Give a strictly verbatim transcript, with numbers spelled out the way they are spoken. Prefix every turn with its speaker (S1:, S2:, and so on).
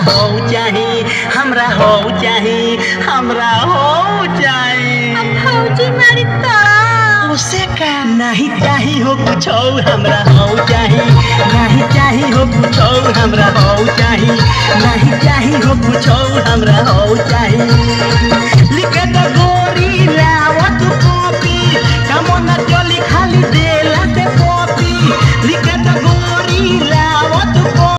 S1: हो चाही, हमरा हो चाही, हमरा हो चाही।
S2: फौजी मारी तो
S1: उसे का नहीं चाही हो कुछ हमरा हो चाही, नहीं चाही हो कुछ हमरा हो चाही, नहीं चाही हो कुछ हमरा हो चाही।